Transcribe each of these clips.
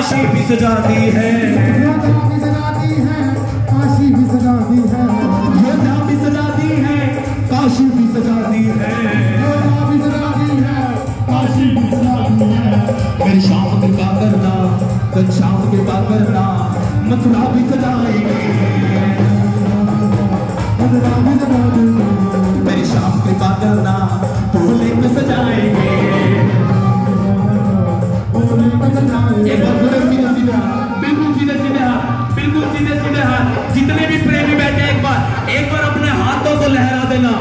काशी भी सजा दी है, काशी भी सजा दी है, योद्धा भी सजा दी है, काशी भी सजा दी है, योद्धा भी सजा दी है, काशी भी सजा दी है। मेरी शाम कृपा करना, कल शाम कृपा करना, मथुरा भी सजाएंगे, मथुरा भी सजा देंगे, मेरी शाम कृपा करना, भोले में सजाएंगे, भोले में सजाएंगे। एक बार पूरे सीधे सीधे हाथ, बिल्कुल सीधे सीधे हाथ, बिल्कुल सीधे सीधे हाथ। जितने भी प्रेमी बैठे एक बार अपने हाथों को लहरा देना।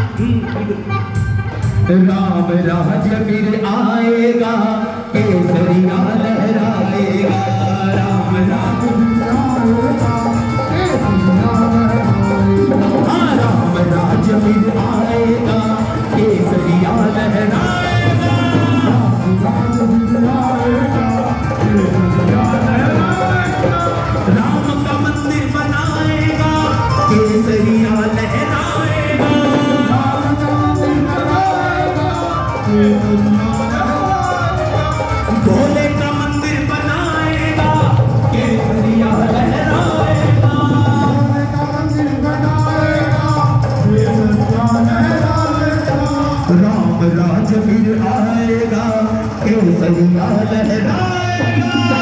राम राज्य फिर आएगा, केसरिया लहराएगा, राम राज्य फिर आएगा, केसरिया लहराएगा। हाँ, राम राज्य फिर आएगा, केसरिया लहराएगा, राम राज्य फिर आएगा, केसरिया लहराएगा। राम का मंदिर बनाएगा, केसरिया लहराएगा, राम का मंदिर बनाएगा, केसरिया लहराएगा। भोले का मंदिर बनाएगा, केसरिया लहराएगा, भोले का मंदिर बनाएगा, केसरिया लहराएगा। राम राज्य फिर आएगा, केसरिया लहराएगा।